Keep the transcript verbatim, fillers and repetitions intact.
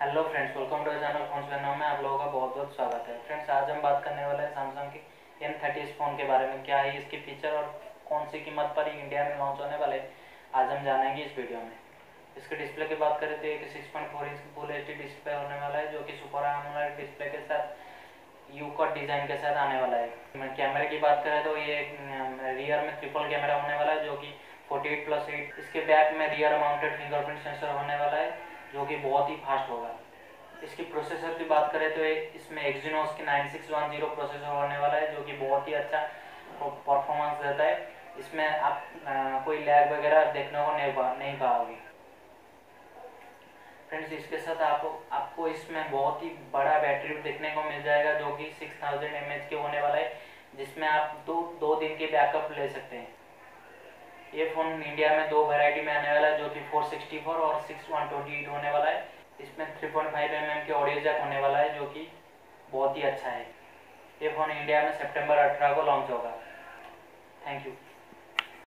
Hello friends, welcome to channel phone channel में आप लोगों का बहुत बहुत स्वागत है। फ्रेंड्स, आज हम बात करने वाले हैं सैमसंग के एम थर्टीज़ फ़ोन के बारे में। क्या है इसकी फीचर और कौन सी कीमत पर इंडिया में लॉन्च होने वाले, आज हम जानेंगे इस वीडियो में। इसके डिस्प्ले की बात करें तो एक six point four inch full H D display होने वाला है, जो कि सुपर एमोलेड डिस्प्ले के साथ यू कट डिज़ाइन के साथ आने वाला है। कैमरे की बात करें तो ये रियर में ट्रिपल कैमरा होने वाला है, जो कि फोर्टी एट प्लस एट। इसके बैक में रियर माउंटेड फिंगरप्रिंट सेंसर होने वाला है, जो कि बहुत ही फास्ट होगा। इसकी प्रोसेसर की बात करें तो एक इसमें एक्जिनोस की nine six one zero processor होने वाला है, जो कि बहुत ही अच्छा परफॉर्मेंस देता है। इसमें आप आ, कोई लैग वगैरह देखने को नहीं पा नहीं पाओगे। फ्रेंड्स, इसके साथ आप आपको इसमें बहुत ही बड़ा बैटरी देखने को मिल जाएगा, जो कि सिक्स थाउजेंड एम एच के होने वाला है, जिसमें आप दो दो दिन के बैकअप ले सकते हैं। ये फ़ोन इंडिया में दो वैरायटी में आने वाला है, जो कि फोर सिक्सटी फोर और सिक्स वन ट्वेंटी एट होने वाला है। इसमें three point five M M के ऑडियो जैक होने वाला है, जो कि बहुत ही अच्छा है। ये फ़ोन इंडिया में सितंबर अठारह को लॉन्च होगा। Thank you.